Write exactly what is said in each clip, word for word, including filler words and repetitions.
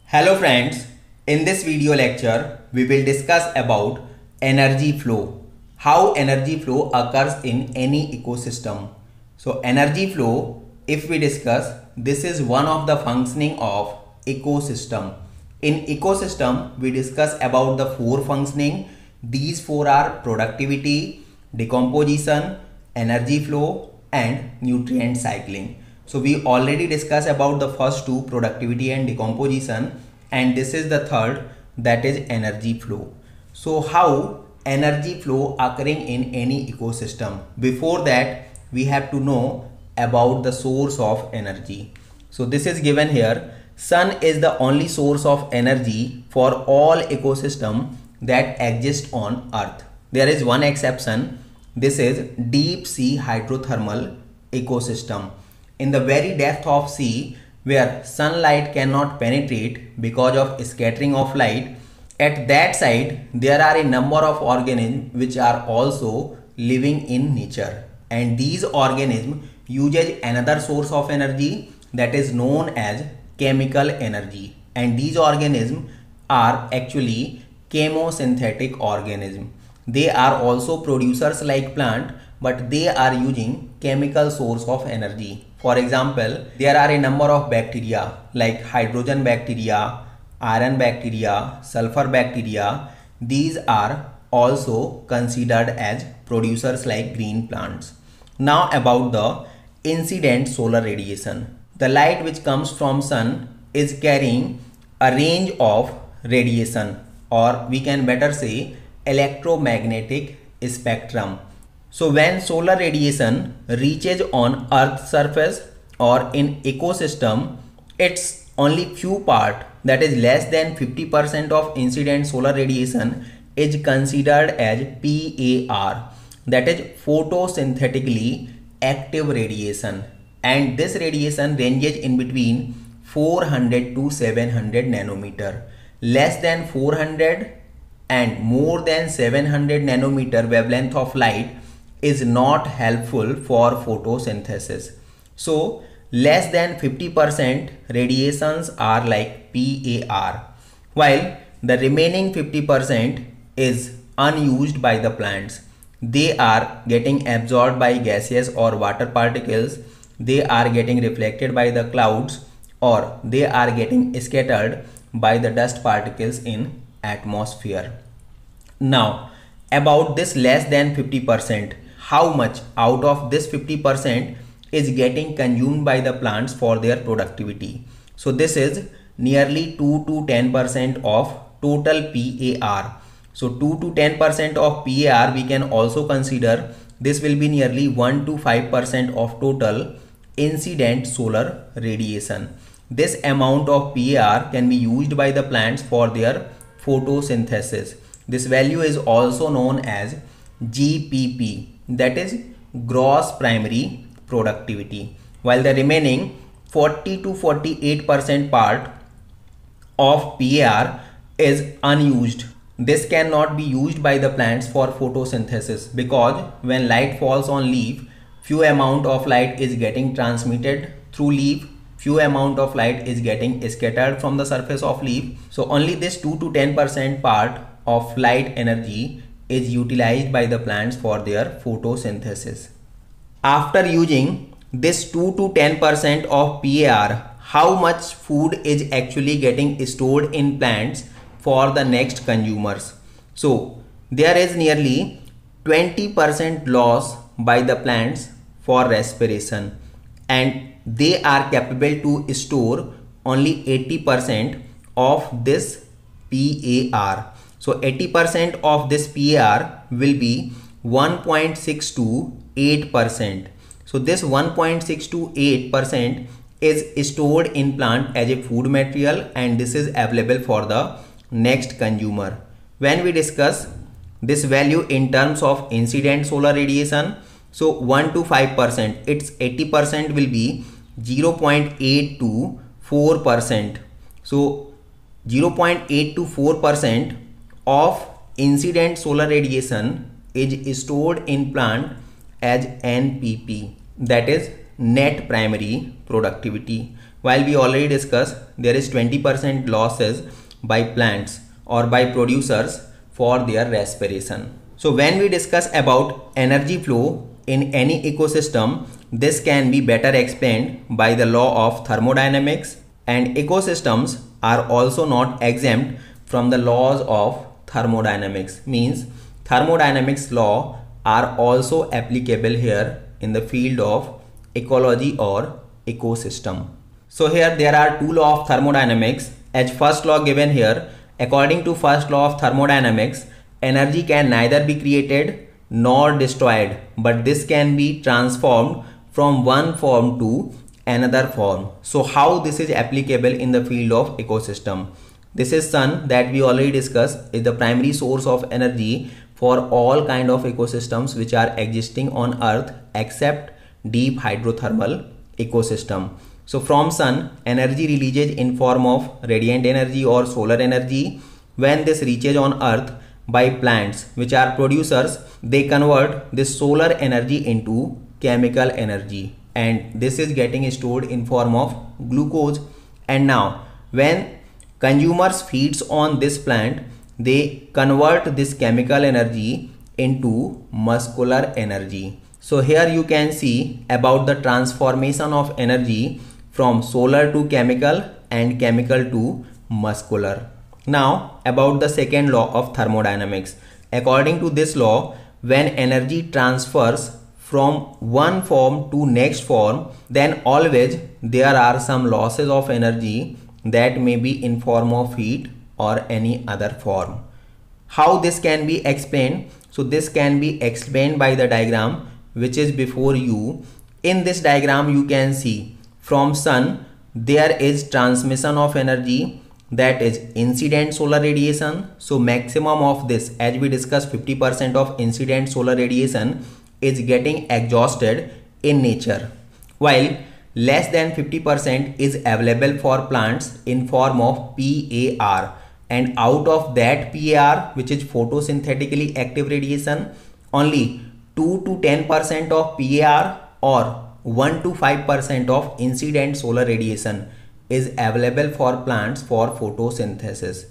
Hello friends, in this video lecture we will discuss about energy flow, how energy flow occurs in any ecosystem. So energy flow, if we discuss, this is one of the functioning of ecosystem. In ecosystem we discuss about the four functioning. These four are productivity, decomposition, energy flow and nutrient cycling. So we already discussed about the first two, productivity and decomposition, and this is the third, that is energy flow. So how energy flow occurring in any ecosystem? Before that we have to know about the source of energy. So this is given here. Sun is the only source of energy for all ecosystem that exist on earth. There is one exception. This is deep sea hydrothermal ecosystem. In the very depth of sea, where sunlight cannot penetrate because of scattering of light, at that side there are a number of organisms which are also living in nature, and these organisms uses another source of energy that is known as chemical energy, and these organisms are actually chemosynthetic organisms. They are also producers like plant, but they are using chemical source of energy. For example, there are a number of bacteria like hydrogen bacteria, iron bacteria, sulfur bacteria. These are also considered as producers like green plants. Now about the incident solar radiation. The light which comes from sun is carrying a range of radiation, or we can better say electromagnetic spectrum. So when solar radiation reaches on Earth's surface or in ecosystem, its only few part, that is less than fifty percent of incident solar radiation, is considered as P A R, that is photosynthetically active radiation, and this radiation ranges in between four hundred to seven hundred nanometer. Less than four hundred and more than seven hundred nanometer wavelength of light is not helpful for photosynthesis. So less than fifty percent radiations are like P A R, while the remaining fifty percent is unused by the plants. They are getting absorbed by gaseous or water particles, they are getting reflected by the clouds, or they are getting scattered by the dust particles in atmosphere. Now about this less than fifty percent, how much out of this fifty percent is getting consumed by the plants for their productivity? So this is nearly two to ten percent of total P A R. So two to ten percent of P A R we can also consider. This will be nearly one to five percent of total incident solar radiation. This amount of P A R can be used by the plants for their photosynthesis. This value is also known as G P P, that is gross primary productivity, while the remaining forty to forty-eight percent part of P A R is unused. This cannot be used by the plants for photosynthesis because when light falls on leaf, few amount of light is getting transmitted through leaf, few amount of light is getting scattered from the surface of leaf. So only this two to ten percent part of light energy is utilized by the plants for their photosynthesis. After using this two to ten percent of P A R, how much food is actually getting stored in plants for the next consumers? So there is nearly twenty percent loss by the plants for respiration, and they are capable to store only eighty percent of this P A R. So eighty percent of this P A R will be one point six two eight percent. So this one point six two eight percent is stored in plant as a food material, and this is available for the next consumer. When we discuss this value in terms of incident solar radiation, so one to five percent, its eighty percent will be zero point eight two four percent. So zero point eight two four percent of incident solar radiation is stored in plant as N P P, that is net primary productivity. while we already discussed there is twenty percent losses by plants or by producers for their respiration. So when we discuss about energy flow in any ecosystem, this can be better explained by the law of thermodynamics, and ecosystems are also not exempt from the laws of thermodynamics. Means thermodynamics law are also applicable here in the field of ecology or ecosystem. So here there are two laws of thermodynamics. As first law given here, according to first law of thermodynamics, energy can neither be created nor destroyed, but this can be transformed from one form to another form. So how this is applicable in the field of ecosystem? This is sun that we already discussed is the primary source of energy for all kind of ecosystems which are existing on earth except deep hydrothermal ecosystem. So from sun, energy releases in form of radiant energy or solar energy. When this reaches on earth by plants which are producers, they convert this solar energy into chemical energy, and this is getting stored in form of glucose. And now when consumers feeds on this plant, they convert this chemical energy into muscular energy. So here you can see about the transformation of energy from solar to chemical and chemical to muscular. Now about the second law of thermodynamics. According to this law, when energy transfers from one form to next form, then always there are some losses of energy that may be in form of heat or any other form. How this can be explained? So this can be explained by the diagram which is before you. In this diagram you can see from sun there is transmission of energy, that is incident solar radiation. So maximum of this, as we discussed, fifty percent of incident solar radiation is getting exhausted in nature, while less than fifty percent is available for plants in form of P A R, and out of that P A R, which is photosynthetically active radiation, only two to ten percent of P A R or one to five percent of incident solar radiation is available for plants for photosynthesis.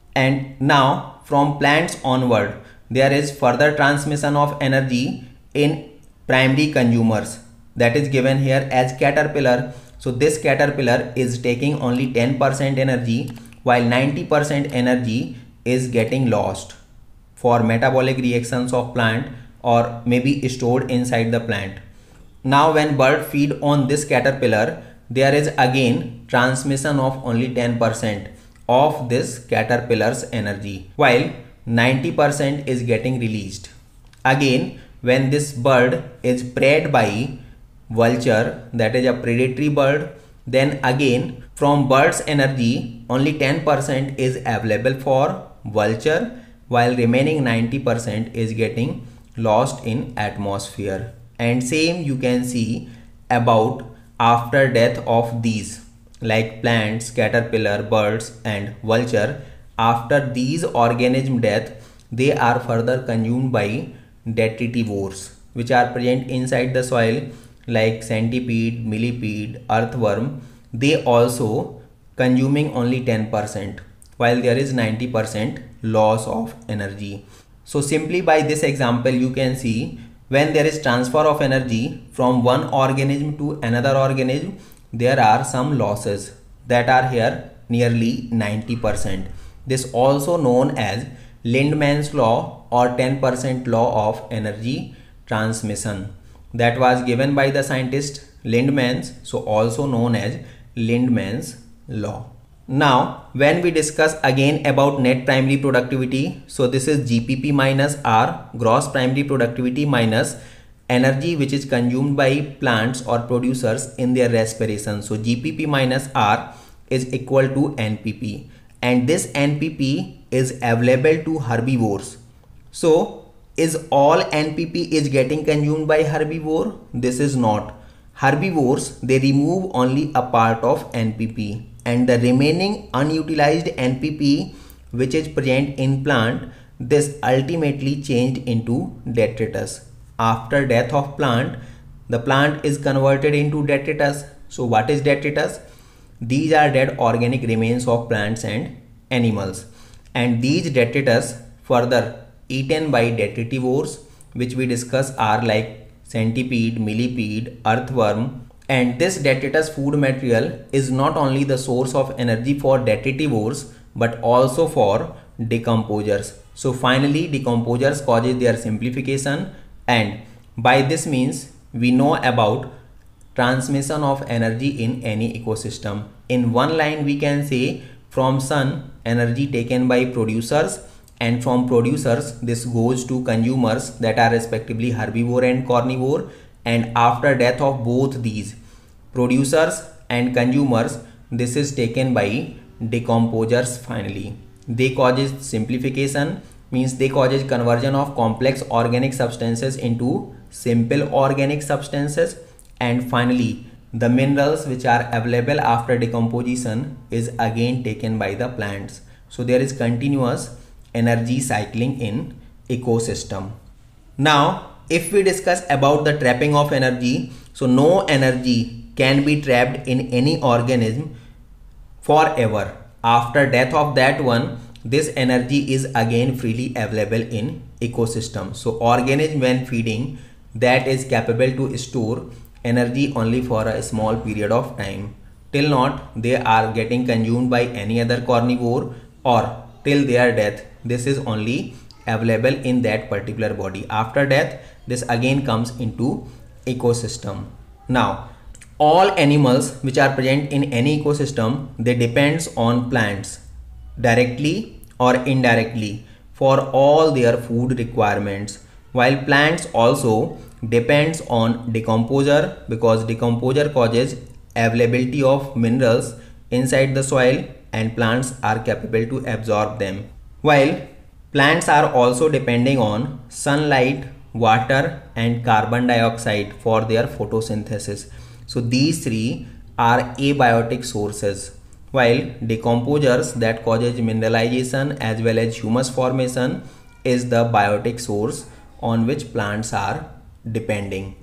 And now from plants onward there is further transmission of energy in primary consumers, that is given here as caterpillar. So this caterpillar is taking only ten percent energy, while ninety percent energy is getting lost for metabolic reactions of plant or maybe stored inside the plant. Now when bird feed on this caterpillar, there is again transmission of only ten percent of this caterpillar's energy, while ninety percent is getting released. Again when this bird is preyed by vulture, that is a predatory bird, then again from bird's energy only ten percent is available for vulture, while remaining ninety percent is getting lost in atmosphere. And same you can see about after death of these, like plants, caterpillar, birds and vulture. After these organism death, they are further consumed by detritivores which are present inside the soil, like centipede, millipede, earthworm. They also consuming only ten percent, while there is ninety percent loss of energy. So simply by this example you can see, when there is transfer of energy from one organism to another organism, there are some losses that are here nearly ninety percent. This also known as Lindman's law or ten percent law of energy transmission, that was given by the scientist Lindmans, so also known as Lindman's law. Now when we discuss again about net primary productivity, so this is G P P minus R, gross primary productivity, minus energy which is consumed by plants or producers in their respiration. So G P P minus R is equal to N P P, and this N P P is available to herbivores. So is all N P P is getting consumed by herbivore? This is not. Herbivores, they remove only a part of N P P, and the remaining unutilized N P P which is present in plant, this ultimately changed into detritus. After death of plant, the plant is converted into detritus. So what is detritus? These are dead organic remains of plants and animals, and these detritus further eaten by detritivores, which we discuss are like centipede, millipede, earthworm. And this detritus food material is not only the source of energy for detritivores but also for decomposers. So finally decomposers causes their simplification, and by this means we know about transmission of energy in any ecosystem. In one line we can say from sun energy taken by producers, and from producers this goes to consumers that are respectively herbivore and carnivore, and after death of both these producers and consumers this is taken by decomposers. Finally they causes simplification, means they causes conversion of complex organic substances into simple organic substances, and finally the minerals which are available after decomposition is again taken by the plants. So there is continuous energy cycling in ecosystem. Now if we discuss about the trapping of energy, so no energy can be trapped in any organism forever. After death of that one, this energy is again freely available in ecosystem. So organism when feeding, that is capable to store energy only for a small period of time, till not they are getting consumed by any other carnivore or till their death. This is only available in that particular body. After death this again comes into ecosystem. Now all animals which are present in any ecosystem, they depends on plants directly or indirectly for all their food requirements, while plants also depends on decomposer, because decomposer causes availability of minerals inside the soil and plants are capable to absorb them, while plants are also depending on sunlight, water and carbon dioxide for their photosynthesis. So these three are abiotic sources, while decomposers that causes mineralization as well as humus formation is the biotic source on which plants are depending.